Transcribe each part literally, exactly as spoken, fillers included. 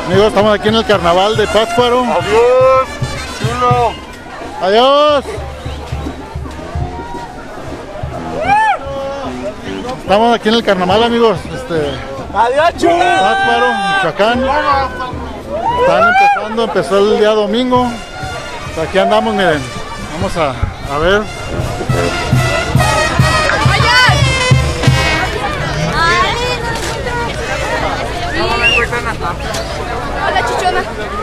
Amigos, estamos aquí en el carnaval de Pátzcuaro. Adiós, chulo. Adiós. Estamos aquí en el carnaval, amigos. Este, Adiós, chulo. Pátzcuaro, Michoacán. Están empezando, empezó el día domingo. Aquí andamos, miren. Vamos a, a ver. Hola, chichona.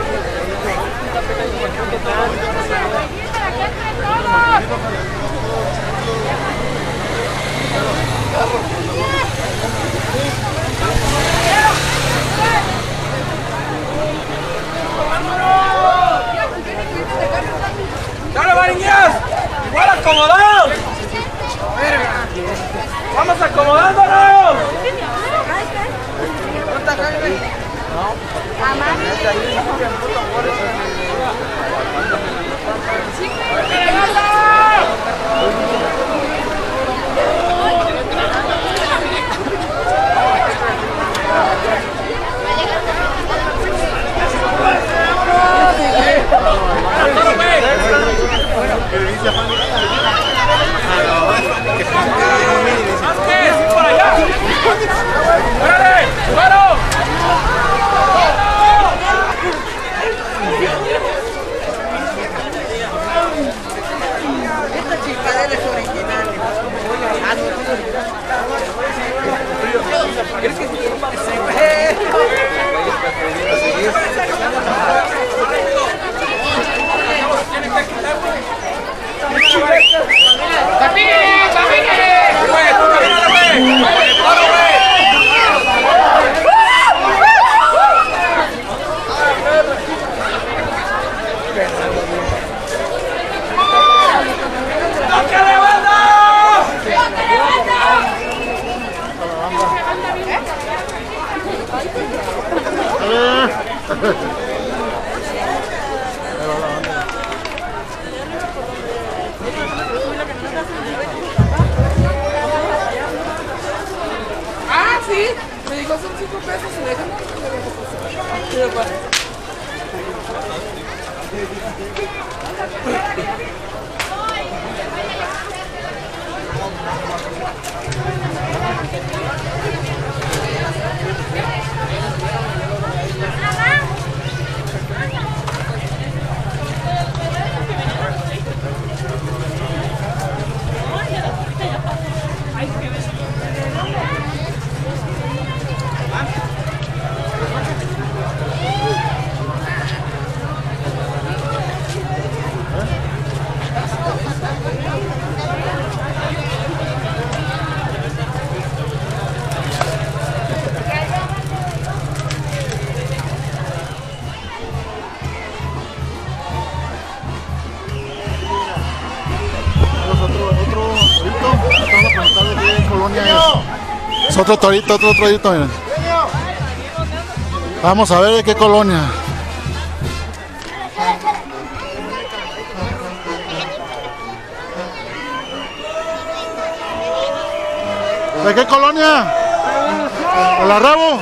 ¡Dale, mariñas! ¡Igual acomodados! ¡Vamos acomodándonos! Ah, sí. Me dijo son cinco pesos y déjame. Pero pues. Es otro torito, otro torito, miren. Vamos a ver de qué colonia. ¿De qué colonia? ¿De la Rabo?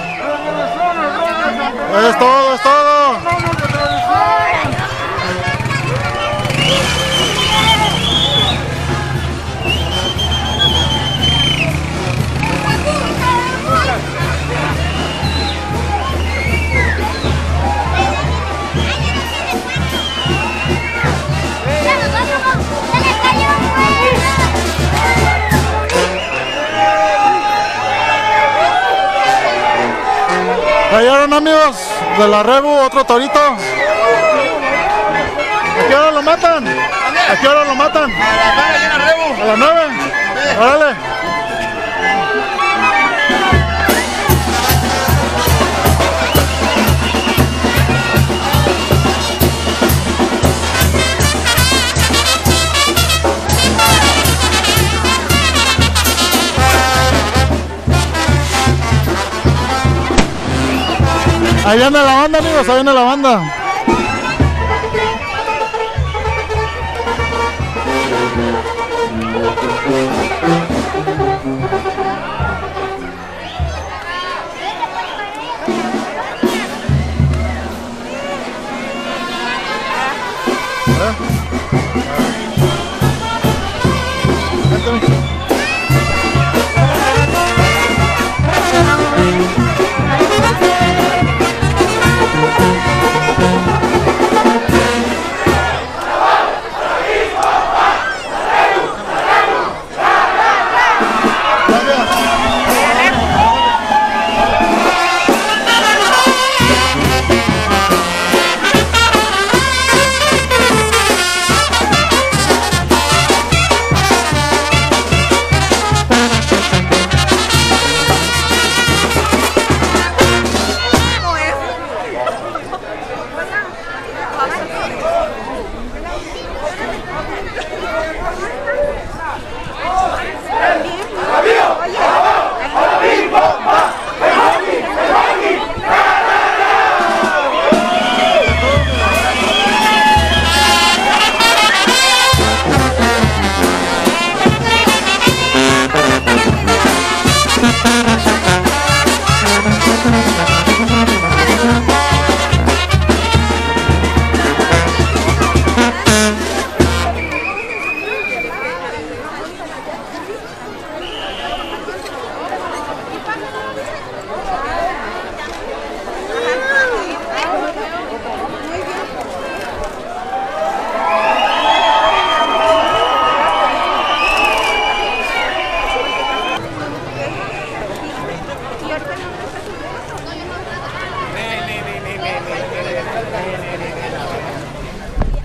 Es todo, es todo. ¿Cayeron, amigos? De la Rebu, otro torito. ¿A qué hora lo matan? ¿A qué hora lo matan? A las nueve en la Rebu. ¿A las nueve? Órale. Ahí viene la banda, amigos, ahí viene la banda.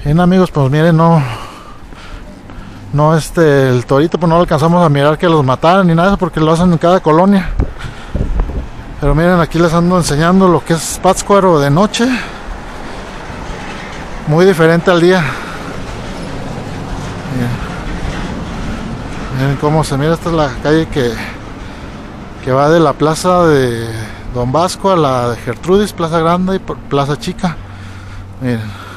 Bien, amigos, pues miren, no no este el torito pues no lo alcanzamos a mirar que los mataran ni nada porque lo hacen en cada colonia. Pero miren, aquí les ando enseñando lo que es Pátzcuaro de noche, muy diferente al día. Miren, miren cómo se mira. Esta es la calle que que va de la plaza de Don Vasco a la de Gertrudis, Plaza Grande y Plaza Chica. Miren.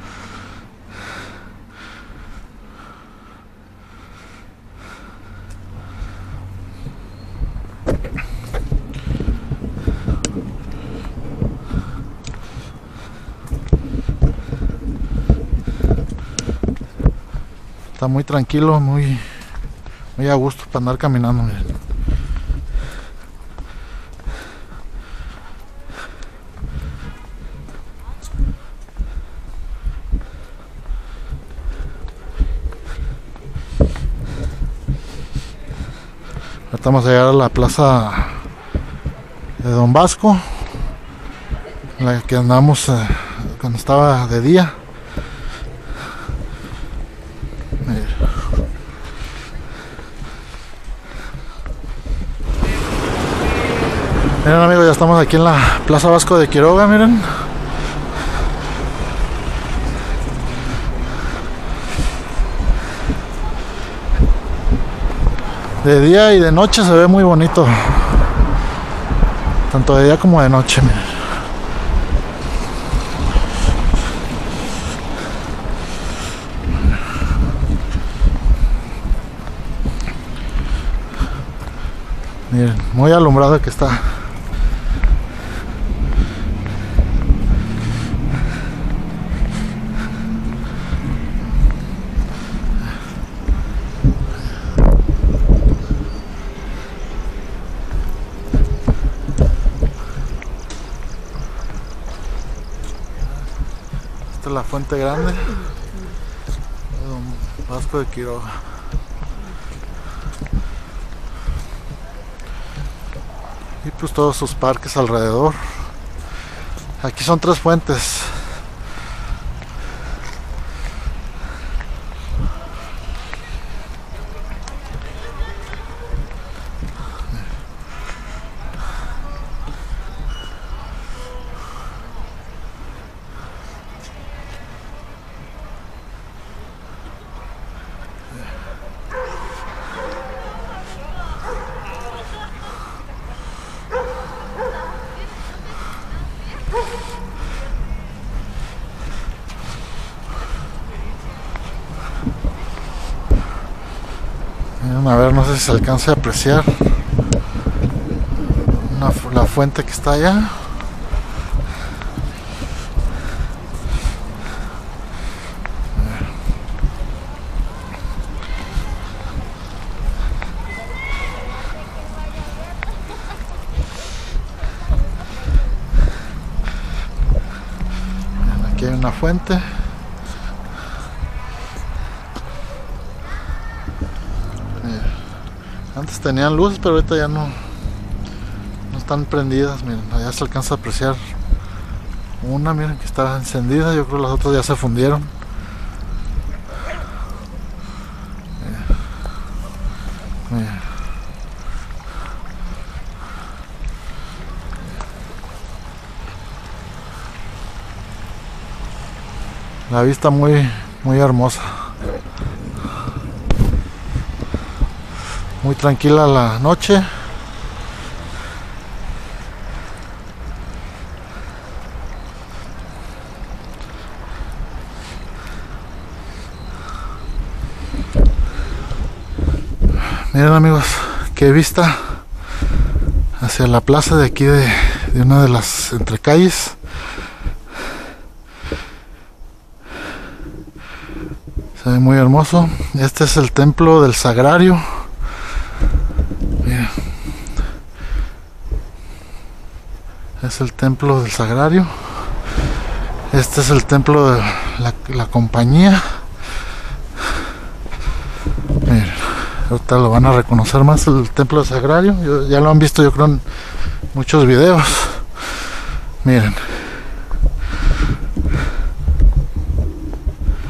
Está muy tranquilo, muy muy a gusto para andar caminando, miren. Estamos a llegar a la plaza de Don Vasco, en la que andamos eh, cuando estaba de día. Miren, amigos, ya estamos aquí en la Plaza Vasco de Quiroga, miren. De día y de noche se ve muy bonito. Tanto de día como de noche, miren. Miren, muy alumbrado que está. Esta es la Fuente Grande de Don Vasco de Quiroga. Y pues todos sus parques alrededor. Aquí son tres fuentes. A ver, no sé si se alcanza a apreciar una, la fuente que está allá. Aquí hay una fuente. Antes tenían luces, pero ahorita ya no, no están prendidas. Miren, allá se alcanza a apreciar una, miren que está encendida. Yo creo que las otras ya se fundieron. Miren. Miren. La vista muy, muy hermosa. Muy tranquila la noche. Miren, amigos, qué vista hacia la plaza de aquí de, de una de las entrecalles. Se ve muy hermoso. Este es el templo del Sagrario. Miren. Es el templo del Sagrario. Este es el templo de la, la compañía. Miren, ahorita lo van a reconocer más, el templo del Sagrario. Yo, ya lo han visto, yo creo, en muchos videos. Miren.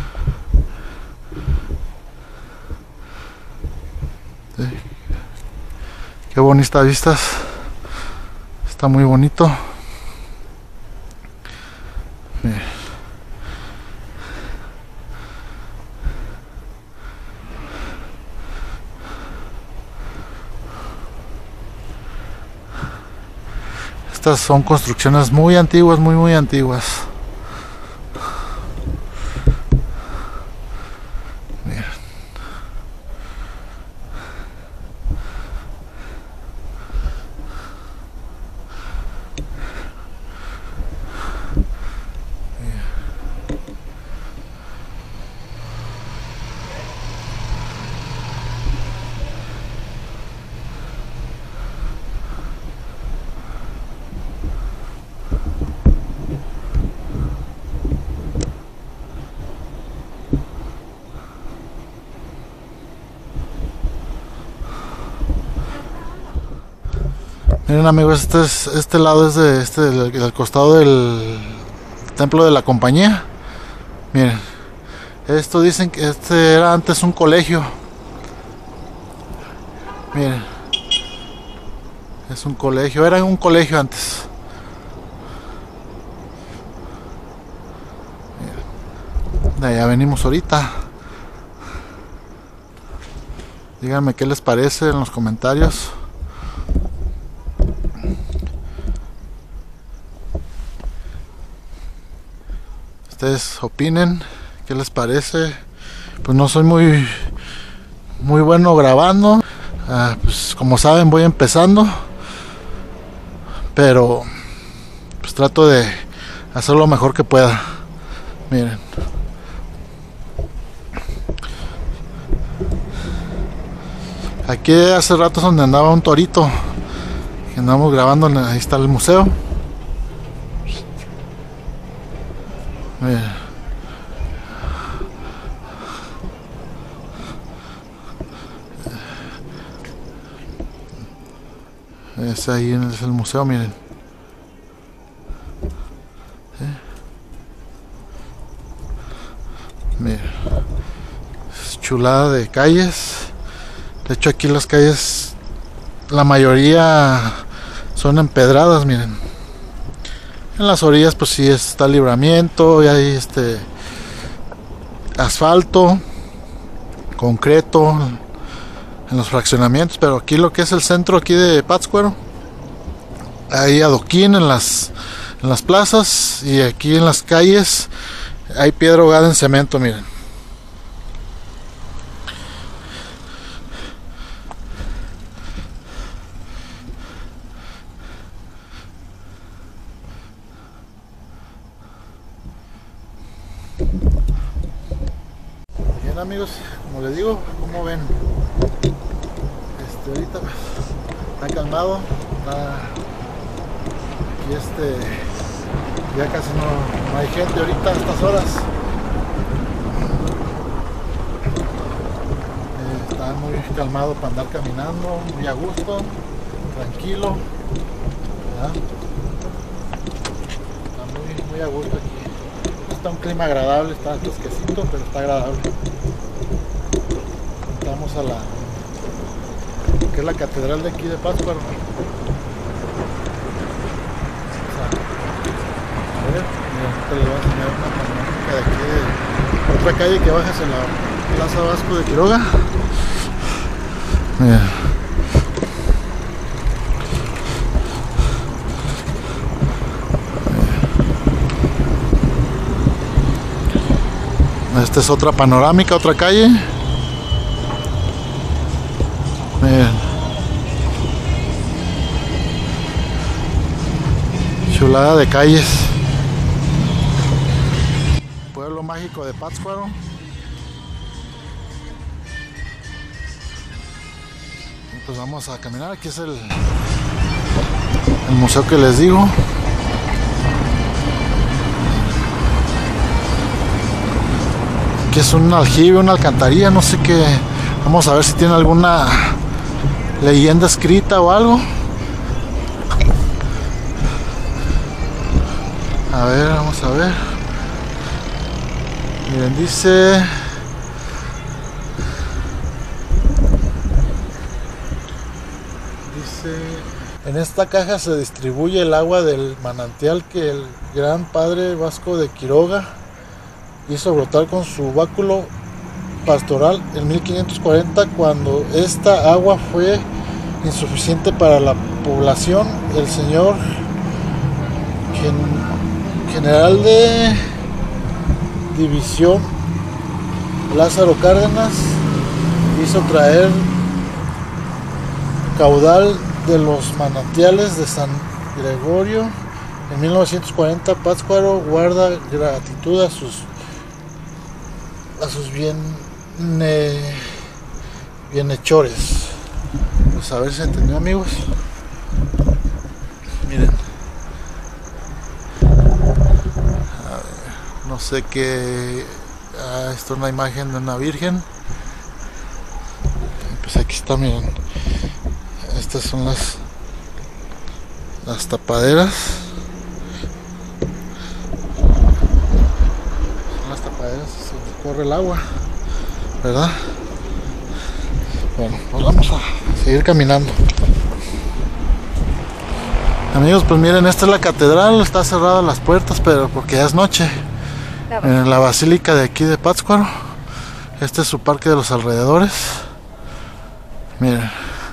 Qué bonitas vistas. Está muy bonito. Miren. Estas son construcciones muy antiguas, muy muy antiguas. Miren. Miren amigos, este, es, este lado es de este del, del costado del templo de la compañía. Miren, esto dicen que este era antes un colegio. Miren, es un colegio, era un colegio antes. Miren, de allá venimos ahorita. Díganme qué les parece en los comentarios. Ustedes opinen qué les parece. Pues no soy muy muy bueno grabando, uh, pues como saben voy empezando, pero pues trato de hacer lo mejor que pueda. Miren, aquí hace rato es donde andaba un torito que andamos grabando. Ahí está el museo. Miren. Es ahí en el museo, miren. ¿Sí? Miren. Es chulada de calles. De hecho aquí las calles, la mayoría son empedradas, miren. En las orillas pues sí está libramiento y hay este asfalto, concreto en los fraccionamientos, pero aquí lo que es el centro aquí de Pátzcuaro, hay adoquín en las en las plazas, y aquí en las calles hay piedra ahogada en cemento, miren. Bien amigos, como les digo, como ven, este ahorita está calmado, está aquí este ya casi no, no hay gente ahorita a estas horas. Eh, está muy calmado para andar caminando, muy a gusto, tranquilo, ¿verdad? Está muy, muy a gusto aquí. Está un clima agradable, está fresquecito, pero está agradable. Entramos a la que es la catedral de aquí de Pátzcuaro. A ver, mira, ahorita les voy a enseñar una panorámica de aquí de otra calle que bajas en la Plaza Vasco de Quiroga. Mira. Esta es otra panorámica, otra calle. Miren. Chulada de calles. Pueblo mágico de Pátzcuaro. Y pues vamos a caminar. Aquí es el, el museo que les digo. Aquí es un aljibe, una alcantarilla, no sé qué. Vamos a ver si tiene alguna leyenda escrita o algo. A ver, vamos a ver. Miren, dice... dice: en esta caja se distribuye el agua del manantial que el gran padre Vasco de Quiroga hizo brotar con su báculo pastoral en mil quinientos cuarenta, cuando esta agua fue insuficiente para la población. El señor gen- general de división Lázaro Cárdenas hizo traer caudal de los manantiales de San Gregorio en mil novecientos cuarenta. Pátzcuaro guarda gratitud a sus a sus bien eh, bienhechores. Pues a ver si entendió, amigos. Miren, a ver, no sé qué. Ah, esto es una imagen de una virgen. Pues aquí está, miren. Estas son las las tapaderas. Son las tapaderas donde corre el agua, ¿verdad? Bueno, pues vamos a seguir caminando. Amigos, pues miren, esta es la catedral. Está cerradas las puertas, pero porque ya es noche. En la basílica de aquí de Pátzcuaro. Este es su parque de los alrededores. Miren.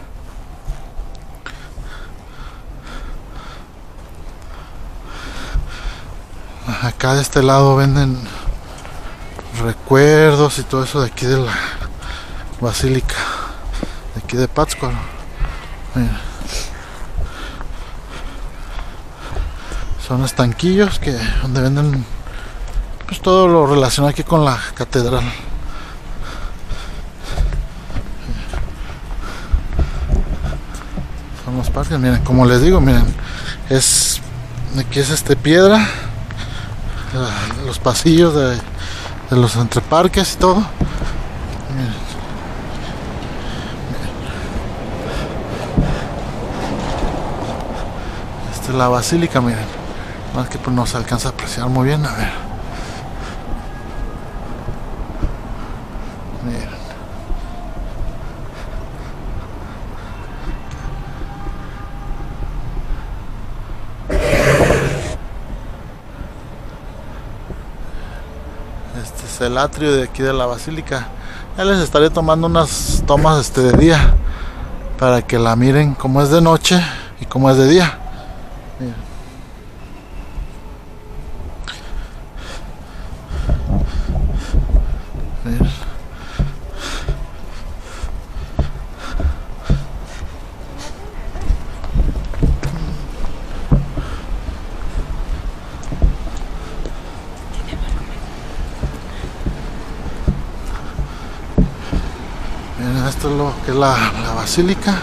Acá de este lado venden recuerdos y todo eso de aquí de la basílica de aquí de Pátzcuaro. Miren. Son estanquillos que donde venden pues todo lo relacionado aquí con la catedral. Son los parques, miren, como les digo, miren, es aquí es este piedra, los pasillos de, de los entreparques y todo. Miren. Esta es la basílica, miren, más que pues no se alcanza a apreciar muy bien, a ver. Este es el atrio de aquí de la basílica. Ya les estaré tomando unas tomas este de día para que la miren como es de noche y como es de día. Miren. Miren. Miren, esto es lo que es la, la basílica.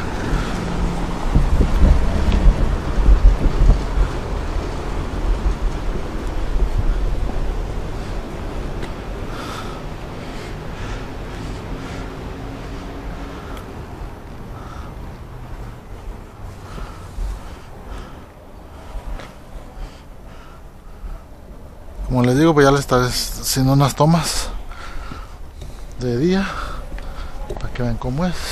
Como les digo, pues ya les estaré haciendo unas tomas de día para que vean cómo es.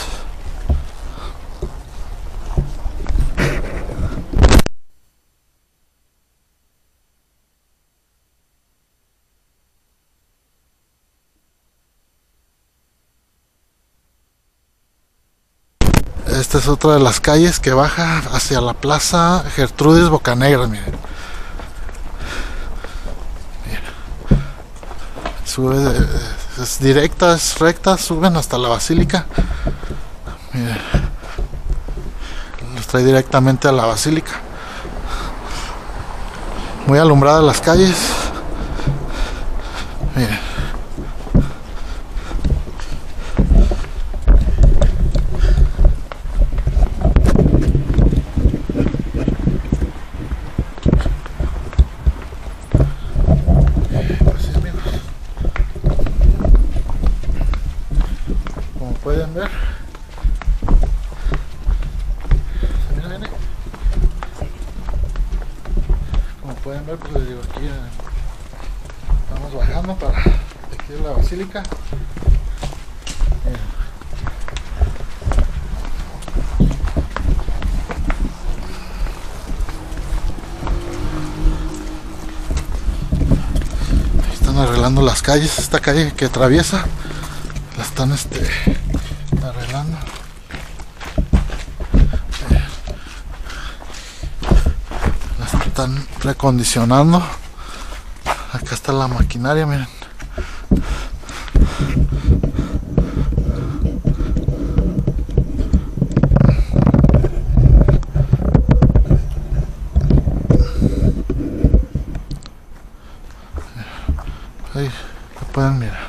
Esta es otra de las calles que baja hacia la Plaza Gertrudis Bocanegra, miren. Sube, es directa, es recta, suben hasta la basílica. Miren, los trae directamente a la basílica. Muy alumbradas las calles. Miren. Pueden ver, mira, viene. Como pueden ver, pues les digo, aquí eh, vamos bajando para aquí de la basílica. Miren. arreglando las calles, esta calle que atraviesa la están este arreglando. La están recondicionando. Acá está la maquinaria, miren. Ahí lo pueden mirar.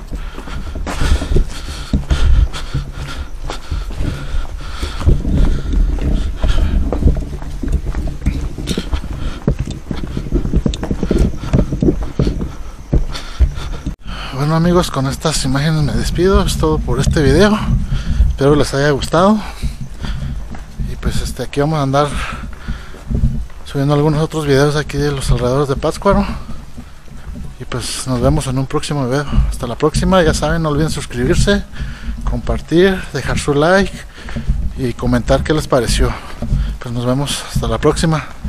Bueno amigos, con estas imágenes me despido. Es todo por este video. Espero les haya gustado. Y pues este aquí vamos a andar subiendo algunos otros videos aquí de los alrededores de Pátzcuaro. Y pues nos vemos en un próximo video. Hasta la próxima. Ya saben, no olviden suscribirse, compartir, dejar su like y comentar qué les pareció. Pues nos vemos hasta la próxima.